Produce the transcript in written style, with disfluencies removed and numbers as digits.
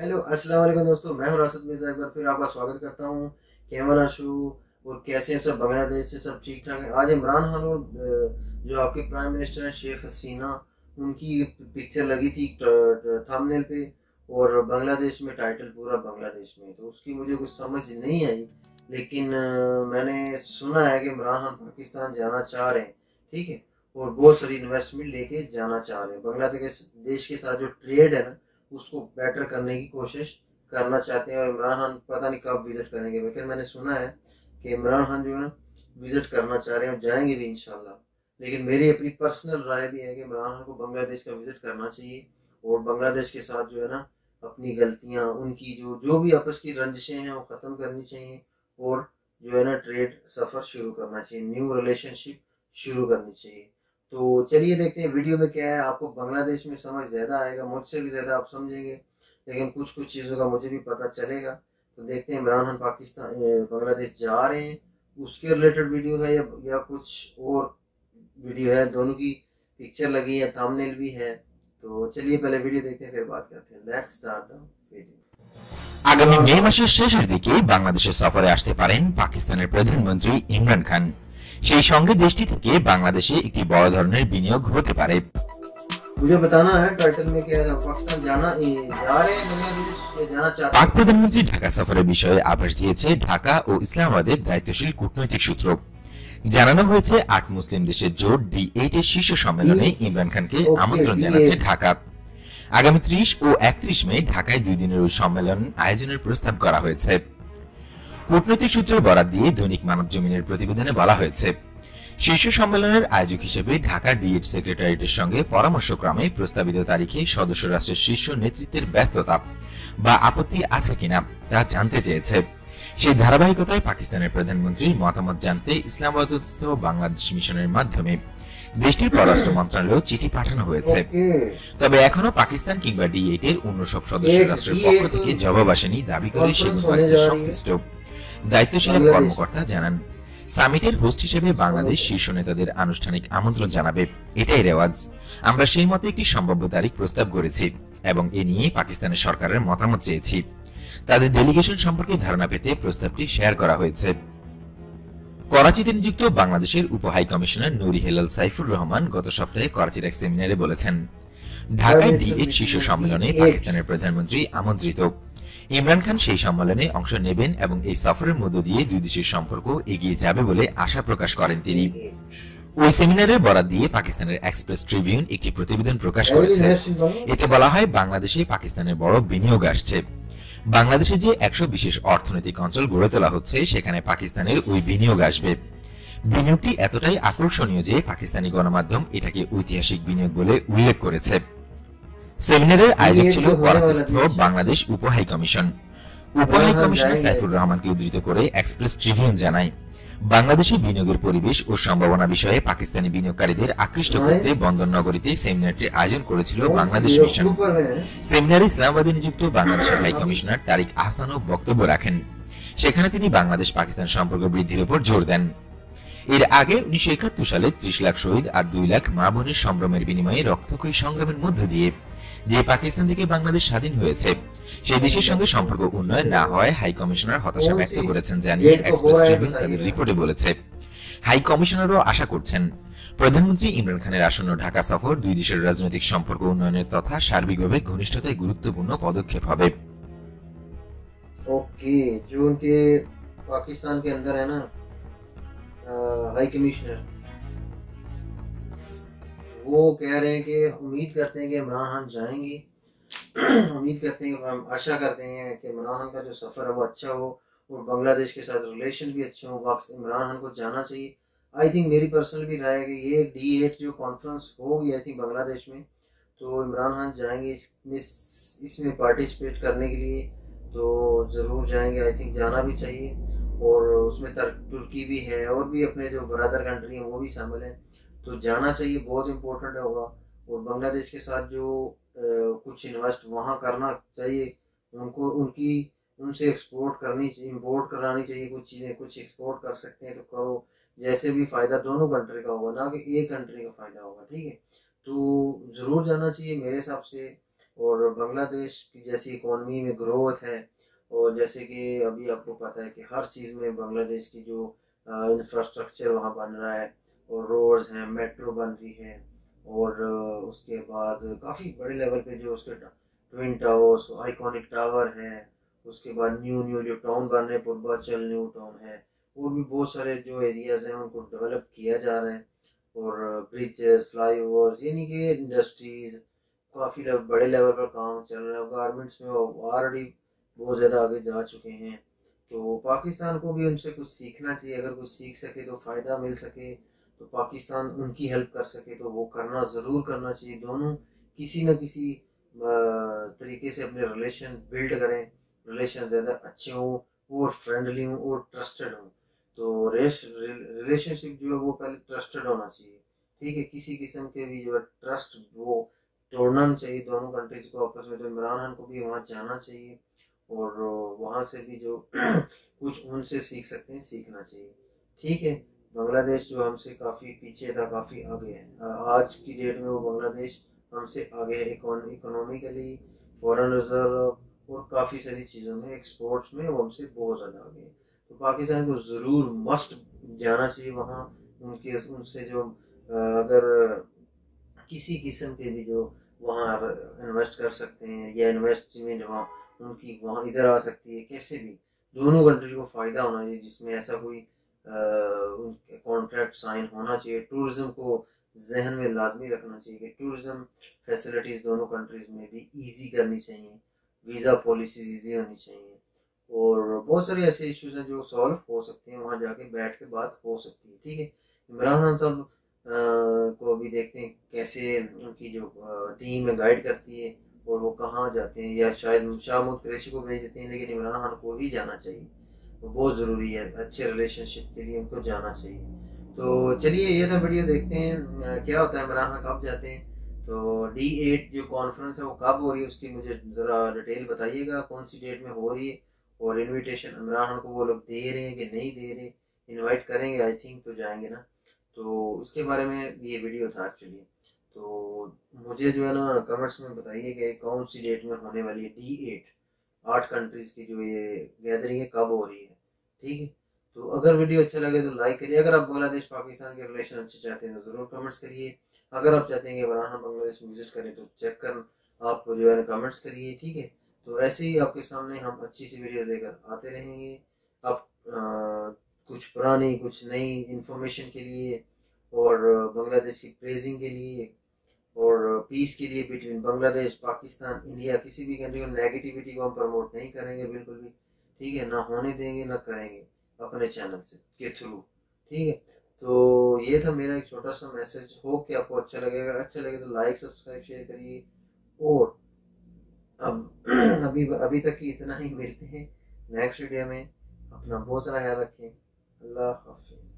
Hello अस्सलाम वालेकुम दोस्तों, मैं हूं राशिद मिर्जा। एक बार फिर आपका स्वागत करता हूं। कैमरा शो और कैसे हैं सब? बांग्लादेश से सब ठीक ठाक है। आज इमरान खान और जो आपके प्राइम मिनिस्टर हैं शेख हसीना, उनकी पिक्चर लगी थी थंबनेल पे, और बांग्लादेश में टाइटल पूरा बांग्लादेश में, तो उसकी मुझे कुछ समझ नहीं आई। लेकिन मैंने सुना है कि इमरान खान पाकिस्तान जाना चाह रहे हैं, ठीक है, और बहुत सारी इन्वेस्टमेंट लेके जाना चाह रहे हैं। बांग्लादेश देश के साथ जो ट्रेड है ना, उसको बेटर करने की कोशिश करना चाहते हैं। और इमरान खान पता नहीं कब विजिट करेंगे, लेकिन मैंने सुना है कि इमरान खान जो है विजिट करना चाह रहे हैं और जाएंगे भी इंशाल्लाह। लेकिन मेरी अपनी पर्सनल राय भी है कि इमरान खान को बांग्लादेश का विजिट करना चाहिए, और बांग्लादेश के साथ जो है ना अपनी गलतियां, उनकी जो जो भी आपस की रंजिशें हैं वो ख़त्म करनी चाहिए, और जो है ना ट्रेड सफ़र शुरू करना चाहिए, न्यू रिलेशनशिप शुरू करनी चाहिए। तो चलिए देखते हैं वीडियो में क्या है। आपको बांग्लादेश में समझ ज़्यादा आएगा, मुझसे भी ज़्यादा आप समझेंगे, लेकिन कुछ कुछ चीज़ों का मुझे भी पता चलेगा। तो देखते हैं इमरान खान पाकिस्तान बांग्लादेश जा रहे हैं, उसके रिलेटेड वीडियो है या कुछ और वीडियो है। दोनों की पिक्चर लगी है, थंबनेल भी है। तो चलिए पहले वीडियो देखते हैं, फिर बात करते हैं। Let's start the video. আগামী মে মাসের শেষের দিকে বাংলাদেশে সফরে আসতে পারেন পাকিস্তানের প্রধানমন্ত্রী ইমরান খান। সেই সঙ্গে দেশটি থেকে বাংলাদেশে একটি বড় ধরনের বিনিয়োগ হতে পারে। मुझे बताना है टाइटल में क्या है। पाकिस्तान जा रहे हैं बांग्लादेश या जाना चाहते পাক हैं? প্রধানমন্ত্রী ঢাকা সফরের বিষয়ে আভাস দিয়েছে ঢাকা ও ইসলামাবাদের দায়িত্বশীল কূটনৈতিক সূত্র। জানানো হয়েছে ৮ মুসলিম দেশের জোট D8 এর শীর্ষ সম্মেলনে ইমরান খানকে ओके আমন্ত্রণ জানাচ্ছে D8। ঢাকা। আগামী ৩০ ও ৩১ মে ঢাকায় ২ দিনের ওই সম্মেলন আয়োজনের প্রস্তাব করা হয়েছে। কূটনৈতিক সূত্রের বরাত দিয়ে দৈনিক মানবজমিনের প্রতিবেদনে বলা হয়েছে, শীর্ষ সম্মেলনের আয়োজক হিসেবে ঢাকা D8 সেক্রেটারিয়েটের সঙ্গে পরামর্শক্রমে প্রস্তাবিত তারিখে সদস্য রাষ্ট্রের শীর্ষ নেতৃত্বের ব্যস্ততা বা আপত্তি আছে কিনা তা জানতে চেয়েছে। সেই ধারাবাহিকতায় পাকিস্তানের প্রধানমন্ত্রীর মতামত জানতে ইসলামাবাদস্থ বাংলাদেশ মিশনের মাধ্যমে দেশটির পররাষ্ট্র মন্ত্রণালয়ে চিঠি পাঠানো হয়েছে। ओके তবে এখনো পাকিস্তান কিংবা D8 এর অন্য সব সদস্য রাষ্ট্রের পক্ষ থেকে জবাব আসেনি দাবি করে कॉन्फ्रेंस होने সেগুনবাড়িতে जा रही है সংশ্লিষ্ট দায়িত্বশীল এক बांग्लादेश। কর্মকর্তা জানান, সামিটের হোস্ট হিসেবে বাংলাদেশ শীর্ষ নেতাদের আনুষ্ঠানিক আমন্ত্রণ জানাবে, এটাই রেওয়াজ। আমরা সেই মতে একটি সম্ভাব্য তারিখ প্রস্তাব করেছি এবং এ নিয়ে পাকিস্তানের সরকারের মতামত চেয়েছি। তাদের ডেলিগেশন সম্পর্কে ধারণা পেতে প্রস্তাবটি শেয়ার করা হয়েছে। করাচিতে নিযুক্ত বাংলাদেশের উপ হাই কমিশনার নুরি হেলাল সাইফুর রহমান গত সপ্তাহে করাচির এক সেমিনারে বলেছেন, ঢাকায় D8 শীর্ষ সম্মেলনে পাকিস্তানের প্রধানমন্ত্রী আমন্ত্রিত। ইমরান খান সেই সম্মেলনে অংশ নেবেন এবং এই সফরের মধ্য দিয়ে দুই দেশের সম্পর্ক এগিয়ে যাবে বলে আশা প্রকাশ করেন তিনি। ওই সেমিনারের বরাত দিয়ে পাকিস্তানের এক্সপ্রেস ট্রিবিউন একটি প্রতিবেদন প্রকাশ করেছে। এতে বলা হয়, বাংলাদেশে পাকিস্তানের বড় বিনিয়োগ আসছে। বাংলাদেশে যে ১০০ বিশেষ অর্থনৈতিক অঞ্চল গড়ে তোলা হচ্ছে, সেখানে পাকিস্তানের ওই বিনিয়োগ আসবে। বিনিয়োগটি এতটাই আকর্ষণীয় যে পাকিস্তানি গণমাধ্যম এটাকে ঐতিহাসিক বিনিয়োগ বলে উল্লেখ করেছে। সেমিনারের আয়োজক ছিল করাচিস্থ বাংলাদেশ উপ হাই কমিশন। উপ হাই কমিশনার সাইফুর রহমানকে উদ্ধৃত করে এক্সপ্রেস ট্রিবিউন জানায়, বাংলাদেশে বিনিয়োগের পরিবেশ ও সম্ভাবনা বিষয়ে পাকিস্তানি বিনিয়োগকারীদের আকৃষ্ট করতে বন্দর নগরীতে সেমিনারটির আয়োজন করেছিল বাংলাদেশ মিশন। সেমিনারে ইসলামাবাদে নিযুক্ত বাংলাদেশের হাই কমিশনার তারিক আহসানও বক্তব্য রাখেন। সেখানে তিনি বাংলাদেশ পাকিস্তান সম্পর্ক বৃদ্ধির উপর জোর দেন। এর আগে ১৯৭১ সালে ৩০ লাখ শহীদ আর ২ লাখ মা বোনের সম্ভ্রমের বিনিময়ে রক্তক্ষয়ী সংগ্রামের মধ্য দিয়ে যে পাকিস্তান থেকে বাংলাদেশ স্বাধীন হয়েছে, সেই দেশের সঙ্গে সম্পর্ক উন্নয়ন না হওয়ায় হাই কমিশনার হতাশা ব্যক্ত করেছেন জানিয়ে এক্সপ্রেস ট্রিবিউন তাদের রিপোর্টে বলেছে। হাই কমিশনারও আশা করছেন, প্রধানমন্ত্রী ইমরান খানের আসন্ন ঢাকা সফর দুই দেশের রাজনৈতিক সম্পর্ক উন্নয়নের তথা সার্বিকভাবে ঘনিষ্ঠতায় গুরুত্বপূর্ণ পদক্ষেপ হবে। ओके, जो उनके पाकिस्तान के अंदर है ना हाई कमिश्नर, वो कह रहे हैं कि उम्मीद करते हैं कि इमरान खान जाएंगे। उम्मीद करते हैं, हम आशा करते हैं कि इमरान खान का जो सफ़र है वो अच्छा हो, और बांग्लादेश के साथ रिलेशन भी अच्छे हो। वापस इमरान खान को जाना चाहिए। आई थिंक मेरी पर्सनल भी राय है कि ये D8 जो कॉन्फ्रेंस होगी आई थिंक बांग्लादेश में, तो इमरान खान जाएंगे इसमें पार्टिसिपेट करने के लिए, तो ज़रूर जाएंगे। आई थिंक जाना भी चाहिए। और उसमें तुर्की भी है, और भी अपने जो ब्रदर कंट्री हैं वो भी शामिल हैं, तो जाना चाहिए, बहुत इम्पोर्टेंट होगा। और बांग्लादेश के साथ जो कुछ इन्वेस्ट वहाँ करना चाहिए, उनको उनसे एक्सपोर्ट करनी चाहिए, इम्पोर्ट करानी चाहिए कुछ चीज़ें। कुछ एक्सपोर्ट कर सकते हैं तो करो, जैसे भी फ़ायदा दोनों कंट्री का होगा, ना कि एक कंट्री का फ़ायदा होगा, ठीक है। तो ज़रूर जाना चाहिए मेरे हिसाब से। और बांग्लादेश की जैसी इकोनॉमी में ग्रोथ है, और जैसे कि अभी आपको पता है कि हर चीज़ में बांग्लादेश की जो इंफ्रास्ट्रक्चर वहाँ बन रहा है, और रोड्स हैं, मेट्रो बन रही है, और उसके बाद काफ़ी बड़े लेवल पे जो उसके ट्विन टावर्स, आइकॉनिक टावर है, उसके बाद न्यू न्यू जो टाउन बन रहे हैं, पूर्वांचल न्यू टाउन है, और भी बहुत सारे जो एरियाज हैं उनको डेवलप किया जा रहा है, और ब्रिजेस, फ्लाईओवर्स, यानी कि इंडस्ट्रीज काफ़ी बड़े लेवल पर काम चल रहा है। गारमेंट्स में ऑलरेडी बहुत ज़्यादा आगे जा चुके हैं। तो पाकिस्तान को भी उनसे कुछ सीखना चाहिए, अगर कुछ सीख सके तो फ़ायदा मिल सके, तो पाकिस्तान उनकी हेल्प कर सके तो वो करना ज़रूर करना चाहिए। दोनों किसी न किसी तरीके से अपने रिलेशन बिल्ड करें, रिलेशन ज़्यादा अच्छे हों और फ्रेंडली हों और ट्रस्टेड हों। तो रिलेशनशिप जो है वो पहले ट्रस्टेड होना चाहिए, ठीक है। किसी किस्म के भी जो है ट्रस्ट वो तोड़ना नहीं चाहिए दोनों कंट्रीज को आपस में। तो इमरान खान को भी वहाँ जाना चाहिए, और वहाँ से भी जो कुछ उनसे सीख सकते हैं सीखना चाहिए, ठीक है। बांग्लादेश जो हमसे काफ़ी पीछे था, काफ़ी आगे है। आज की डेट में वो बांग्लादेश हमसे आगे है, इकोनॉमिकली, फॉरेन रिजर्व और काफ़ी सारी चीज़ों में, एक्सपोर्ट्स में वो हमसे बहुत ज़्यादा आगे है। तो पाकिस्तान को ज़रूर मस्ट जाना चाहिए वहाँ, उनसे जो अगर किसी किस्म के भी जो वहाँ इन्वेस्ट कर सकते हैं, या इन्वेस्टमेंट वहाँ उनकी वहाँ इधर आ सकती है, कैसे भी दोनों कंट्री को फ़ायदा होना चाहिए, जिसमें ऐसा कोई कॉन्ट्रैक्ट साइन होना चाहिए। टूरिज्म को जहन में लाजमी रखना चाहिए कि टूरिज्म फैसिलिटीज़ दोनों कंट्रीज में भी ईजी करनी चाहिए, वीज़ा पॉलिसीज ईजी होनी चाहिए, और बहुत सारे ऐसे इश्यूज हैं जो सॉल्व हो सकते हैं, वहाँ जाके बैठ के बात हो सकती है, ठीक है। इमरान खान साहब को अभी देखते हैं कैसे उनकी जो टीम है गाइड करती है, और वो कहाँ जाते हैं, या शायद शाह महमूद कुरैशी को भेज देते हैं, लेकिन इमरान खान को ही जाना चाहिए, वो बहुत ज़रूरी है अच्छे रिलेशनशिप के लिए, उनको जाना चाहिए। तो चलिए ये था वीडियो, देखते हैं क्या होता है, इमरान खान कब जाते हैं। तो D8 जो कॉन्फ्रेंस है वो कब हो रही है उसकी मुझे ज़रा डिटेल बताइएगा, कौन सी डेट में हो रही है, और इनविटेशन इमरान खान को वो लोग दे रहे हैं कि नहीं दे रहे, इनवाइट करेंगे आई थिंक तो जाएंगे ना। तो उसके बारे में ये वीडियो था एक्चुअली। तो मुझे जो है ना कमेंट्स में बताइए कि कौन सी डेट में होने वाली है D8, 8 कंट्रीज की जो ये गैदरिंग है कब हो रही है, ठीक है। तो अगर वीडियो अच्छा लगे तो लाइक करिए, अगर आप बांग्लादेश पाकिस्तान के रिलेशन अच्छे चाहते हैं तो ज़रूर कमेंट्स करिए, अगर आप चाहते हैं कि इमरान खान बांग्लादेश में विजिट करें तो चेक कर आप जो है ना कमेंट्स करिए, ठीक है। तो ऐसे ही आपके सामने हम अच्छी सी वीडियो लेकर आते रहेंगे। आप कुछ पुरानी कुछ नई इंफॉर्मेशन के लिए, और बांग्लादेश की प्रेजिंग के लिए, और पीस के लिए बिटवीन बांग्लादेश, पाकिस्तान, इंडिया, किसी भी कंट्री को नेगेटिविटी को हम प्रमोट नहीं करेंगे बिल्कुल भी, ठीक है, ना होने देंगे ना करेंगे अपने चैनल से के थ्रू, ठीक है। तो ये था मेरा एक छोटा सा मैसेज, होप कि आपको अच्छा लगेगा। अच्छा लगे तो लाइक, सब्सक्राइब, शेयर करिए, और अब अभी तक की इतना ही, मिलते हैं नेक्स्ट वीडियो में। अपना बहुत सारा ख्याल रखें। अल्लाह हाफिज।